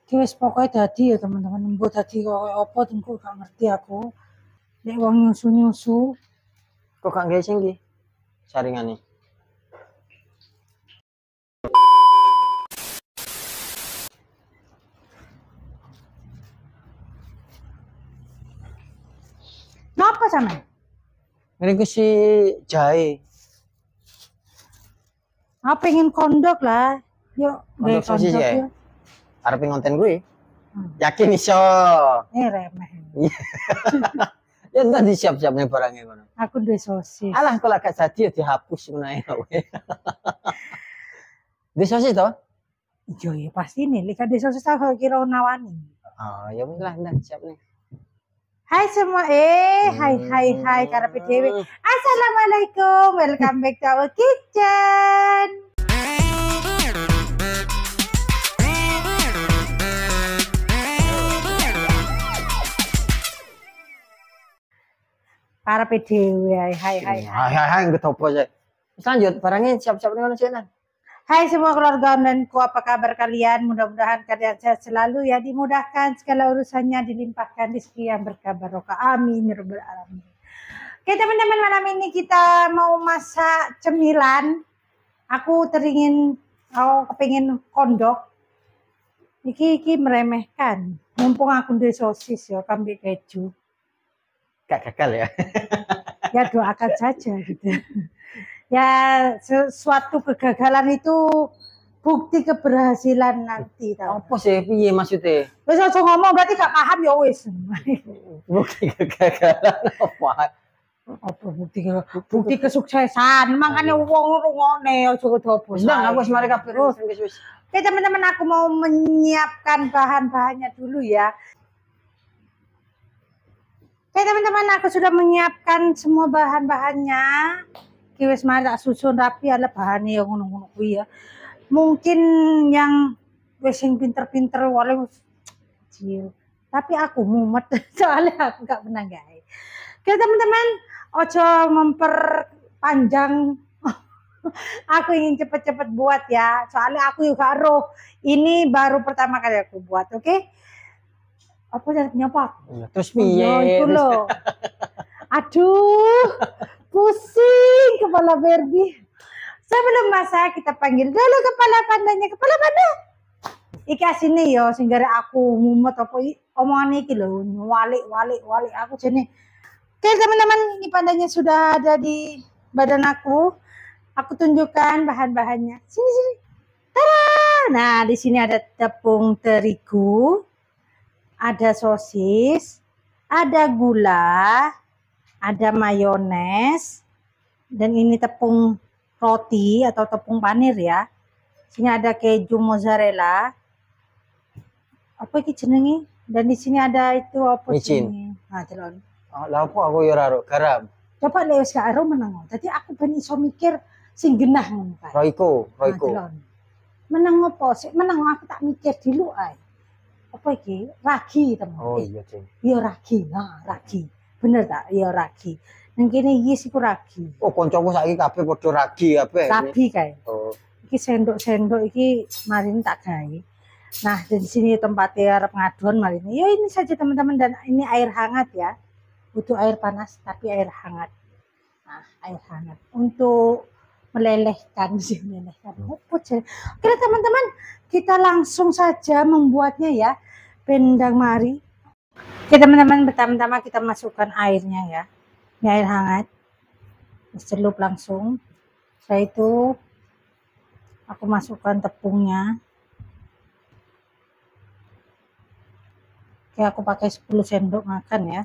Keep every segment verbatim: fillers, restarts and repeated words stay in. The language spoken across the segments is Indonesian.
Wis pokoknya dadi ya teman-teman, mbok dadi kok apa tengku gak ngerti aku. Nek wong nyusu-nyusu kok gak gawe sing iki saringane. napa sampean? Ngene si jahe. Aku pengen kondok lah. Yuk, Kondok sosis ya? yuk. Arep ngonten gue. Hmm. Yakin iso. Eh remeh. Ya entar disiap-siap nih barangnya ngono. Aku duwe sosis. Alah kalau gak jadi ya dihapus menae kowe. Di sosis to? Iya ya pasti nih, lek di sosis aku kira nawani. Oh, ya wis lah ndak siap nih. Hai semua, eh, hai hai hai karepe dhewe. Assalamualaikum, welcome back to our kitchen. Karepe dhewe, hai hai hai. Hai hai hai ngetopo aja. Lanjut, barangnya siap-siap nih ngono sih. Hai semua keluarga onlineku, apa kabar kalian? Mudah-mudahan kalian sehat selalu ya, dimudahkan segala urusannya, dilimpahkan rezeki yang berkah barokah. Amin ya rabbal alamin. Oke teman-teman, malam ini kita mau masak cemilan. Aku teringin, aku kepingin kondok. Iki iki meremehkan. Mumpung aku duwe sosis ya, kambing keju. Gak gagal ya. Ya doakan saja gitu. Ya sesuatu kegagalan itu bukti keberhasilan nanti tau. Apa sih piye maksudnya? Wis aja ngomong berarti gak paham ya wis. Bukti kegagalan apa? Apa bukti bukti kesuksesan. Makanya wong rungokne aja kedobo. Nah, aku wis mari kabeh wis. Oke teman-teman, aku mau menyiapkan bahan-bahannya dulu ya. Oke teman-teman, aku sudah menyiapkan semua bahan-bahannya. Wis mari tak susun rapi ala bahane yang ngono-ngono kuwi ya. Mungkin yang wis sing pinter-pinter wale kecil. Tapi aku mumet soalnya aku gak pernah gawe. Oke teman-teman, ojo memperpanjang. Aku ingin cepet-cepet buat ya. Soalnya aku juga roh. Ini baru pertama kali aku buat, oke? Okay? Apa caranya apa? Terus piye? Itu loh. Aduh. Pusing kepala Barbie. Sebelum masak kita panggil dulu kepala pandanya. Kepala panda. Iki asine yo sing gara aku mumet apa omongan iki lho, walik-walik walik aku jene. Oke teman-teman, ini pandanya sudah ada di badan aku. Aku tunjukkan bahan-bahannya. Sini sini. Tada! Nah, di sini ada tepung terigu, ada sosis, ada gula, ada mayones, dan ini tepung roti atau tepung panir ya. Sini ada keju mozzarella. Apa iki jenenge? Dan di sini ada itu apa jenenge? Nah, celon. Oh, lah apa aku ya ora garam. Coba lek wis gak ero meneng. Dadi aku ben iso mikir sing genah ngono kae. Royco, Royco. Nah, meneng apa sih? Meneng aku tak mikir dulu ae. Apa iki? Ragi teman. Oh iya, Cing. Iya ragi. Nah, ragi. Bener tak? Iya ragi. Nang kene iki siku ragi. Oh, kancaku saiki kabeh padha ragi kabeh. Rabi kae. Oh. Iki sendok-sendok iki marin tak gawe. Nah, di sini tempatnya arep ngadon marin. Ya ini saja teman-teman, dan ini air hangat ya. Butuh air panas tapi air hangat. Nah, air hangat untuk melelehkan sih, melelehkan. Oke teman-teman, kita langsung saja membuatnya ya. Pendang mari. Oke teman-teman, pertama-tama kita masukkan airnya ya. Ini air hangat. Celup langsung. Setelah itu aku masukkan tepungnya. Oke, aku pakai sepuluh sendok makan ya.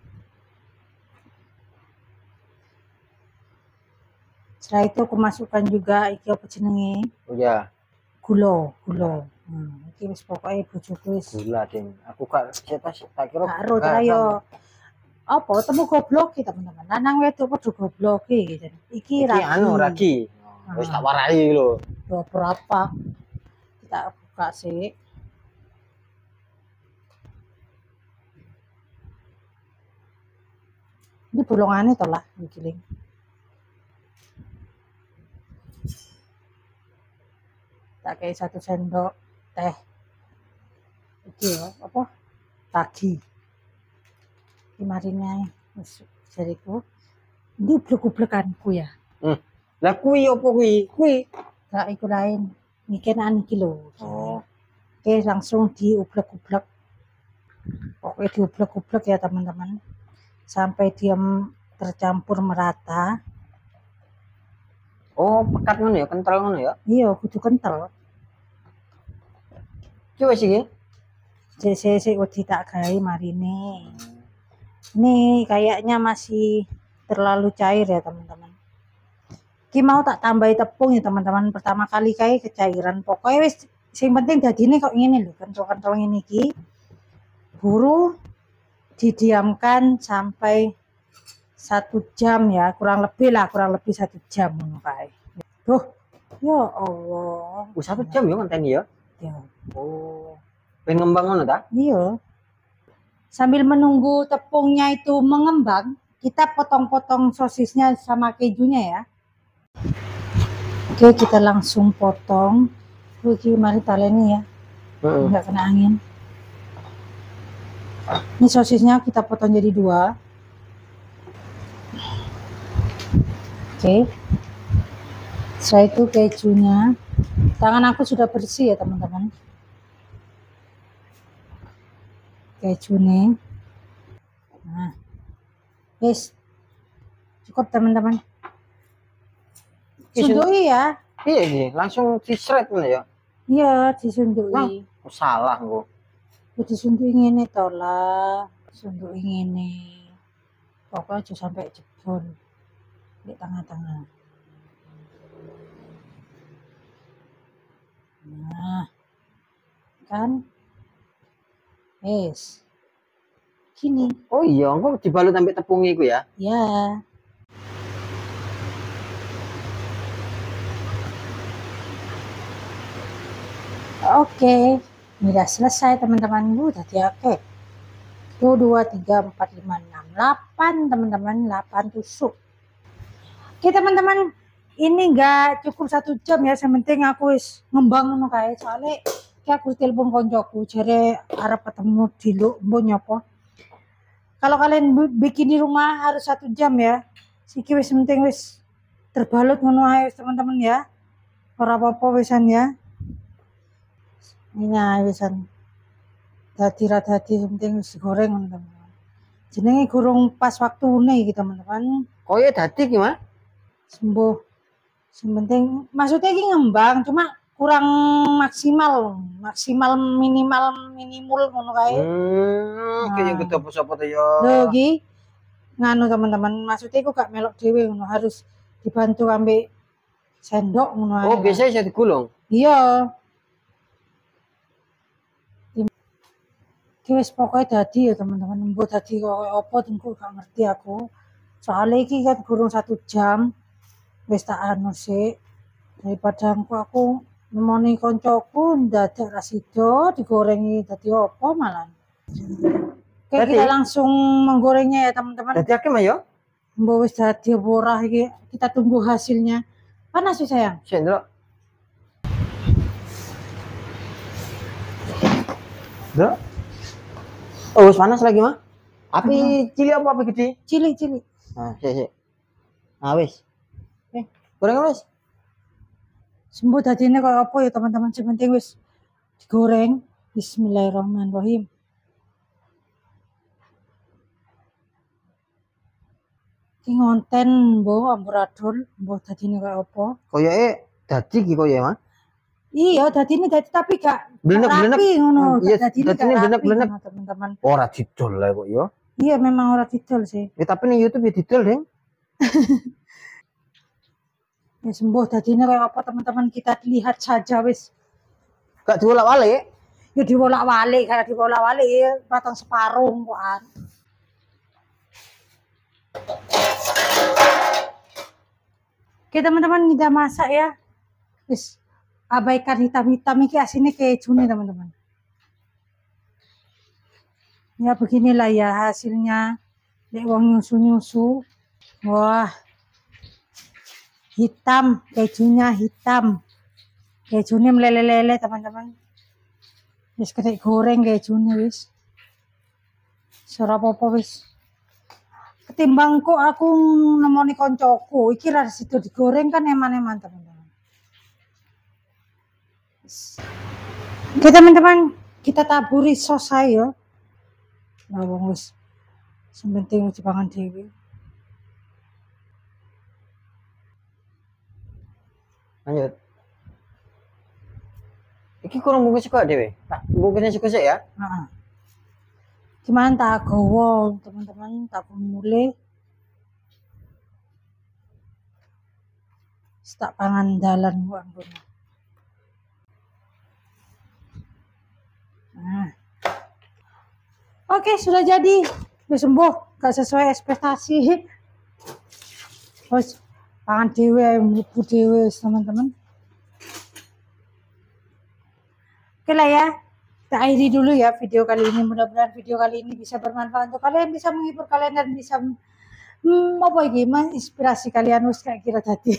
Setelah itu aku masukkan juga iki apa jenenge? Oh ya. Gula, gula. Hmm, iki wis pokoke bojoku wis. Gula, Ding. Aku gak siapa sih tak kira. Karo ta yo. Apa temu goblok iki teman-teman. Lanang wedok padha goblok iki. Iki ragi. Iki anu ragi. Wis tak warai lho. Yo berapa? Kita buka sih. Ini bolongannya to lah, giling. Tak kayak satu sendok teh. iki ya apa tagi kemarinnya jariku ini ublek-ublekanku ya. Hmm. Lah kuwi opo kuwi? Kuwi Gak iku lain ngikenaan iki lho. oh Oke, langsung diublek-ublek. Oke, diublek-ublek ya teman-teman. Sampai dia tercampur merata. oh pekat ngono ya, kental ngono ya. Iya, kudu kental. Ki wis iki. Sik-sik wedi tak gawe marine. Ini kayaknya masih terlalu cair ya teman-teman. Ki mau tak tambahi tepung ya teman-teman. Pertama kali kayak kecairan. Pokoknya wis sing penting dadine kok ngene lho, kental-kental ngene iki. Buru didiamkan sampai satu jam ya, kurang lebih lah, kurang lebih satu jam ngono kae. Tuh, ya Allah. Wis satu jam ya ngenteni ya. Ya. Oh. Ben ngembang ngono ta? Iya. Sambil menunggu tepungnya itu mengembang, kita potong-potong sosisnya sama kejunya ya. Oke, kita langsung potong. Oke, mari taleni ya. Heeh. Enggak kena angin. Ini sosisnya kita potong jadi dua. Oke. Setelah itu kejunya. Tangan aku sudah bersih ya teman-teman. Kejunya. Nah. Yes. Cukup teman-teman. Sundui ya. Iya iki, langsung di-shred ngono ya. Iya, disundui. Oh, salah engko. Ya disundui ngene to lah. Sundui ngene. Pokoknya aja sampai jebol di tengah-tengah. Nah. Kan? Yes. Gini. Oh iya, engko dibalut sampai tepung iku ya. Ya. Oke, ini udah selesai teman-teman. Bu, tadi oke. Tuh dua, tiga, empat, lima, enam, delapan teman-teman, delapan tusuk. Oke teman-teman, ini enggak cukup satu jam ya. Yang penting aku wis ngembang ngono kae. Soalnya kayak aku telepon koncoku, jare arep ketemu di lu, mbok nyopo. Kalau kalian bikin di rumah harus satu jam ya. Siki wis penting wis terbalut ngono ae teman-teman ya. Ora apa-apa wisan ya. Ini wisan. Dadi ra dadi penting wis goreng teman-teman. Jenenge gurung pas waktune iki teman-teman. Koyo dadi ki, Mas. Sembuh. Sing penting maksudnya iki ngembang cuma kurang maksimal, maksimal minimal minimal ngono kae. Hmm, kayak gitu apa-apa to ya. Lho iki nganu teman-teman, maksudnya iku gak melok dhewe ngono, harus dibantu ambek sendok ngono ae. Oh, biasa bisa digulung. Iya. Iki wis pokoke dadi ya teman-teman, mbok dadi kok apa tengku gak ngerti aku. Soalnya iki kan gurung satu jam. Wis tak anu sik. Daripada aku aku nemoni koncoku ndadak ra sida digorengi dadi apa malah. Oke, Dadi? kita langsung menggorengnya ya teman-teman. Dadi akeh mah ya. Mbok wis dadi apa ora iki, kita tunggu hasilnya. Panas sih sayang. Sik ndelok. Ndelok. Oh, wis panas lagi, Mah. Api cilik apa api gede? Cilik-cilik. Nah, sik sik. Nah, wis. Eh, Goreng wis. sembuh dadine kaya apa ya teman-teman, sing penting wis digoreng. Bismillahirrahmanirrahim. Iki ngonten mbok amburadul, mbok dadine kaya apa? Koyoke dadi ki koyo, Mah. Iya, dadine dadi tapi gak Blenek-blenek. rapi ngono, Iya, dadine gak dadine rapi blenek-blenek. ngono, teman-teman. Ora didol lah kok ya. Iya, memang ora didol sih. Ya tapi ning YouTube ya didol, Deng. Ya sembuh dadine kaya apa teman-teman, kita lihat saja wis. Gak diolak-walik. Ya dibolak-balik, karena dibolak-balik ya patang separuh kokan. Oke teman-teman, kita masak ya. Wis abaikan hitam-hitam iki asine keju nih teman-teman. Ya beginilah ya hasilnya. Dek wong nyusu-nyusu. Wah. Hitam, kejunya hitam. Kejunya meleleh-leleh teman-teman. Wis kena goreng kayak june wis. Ora apa-apa wis. Ketimbang kok aku nemoni koncoku, iki ra sido digoreng kan eman-eman teman-teman. Oke teman-teman, kita taburi sos ayo. Nah wong wis sementing dipangan dhewe. Lanjut. Iki kurang bungkus kok dhewe. Tak bungkusnya sik ya. Heeh. Cuman tak gowo teman-teman, tak mulai. Tak pangan dalan bu ampun. Nah. Oke, sudah jadi. Udah sembuh, gak sesuai ekspektasi. Terus pangan dewe, mlebu dewe teman-teman. Oke lah ya. Kita akhiri dulu ya video kali ini. Mudah-mudahan video kali ini bisa bermanfaat untuk kalian, bisa menghibur kalian dan bisa hmm, apa iki inspirasi kalian wis kayak kira tadi.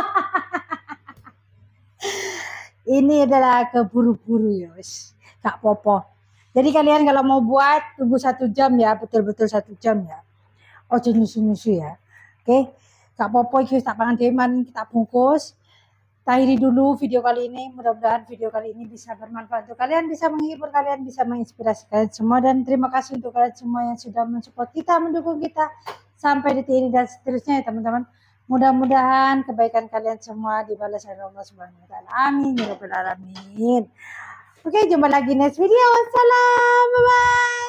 Ini adalah keburu-buru ya wis. Gak apa-apa. Jadi kalian kalau mau buat tunggu satu jam ya, betul-betul satu jam ya. Ojo nyusu-nyusu ya. Oke. Gak apa-apa iki tak pangan deman, kita bungkus. Akhiri dulu video kali ini. Mudah-mudahan video kali ini bisa bermanfaat untuk kalian, bisa menghibur kalian, bisa menginspirasi kalian semua. Dan terima kasih untuk kalian semua yang sudah mensupport kita, mendukung kita sampai detik ini dan seterusnya ya teman-teman. Mudah-mudahan kebaikan kalian semua dibalas oleh Allah Subhanahu wa taala. Amin ya rabbal alamin. Oke, jumpa lagi next video. Wassalam. Bye bye.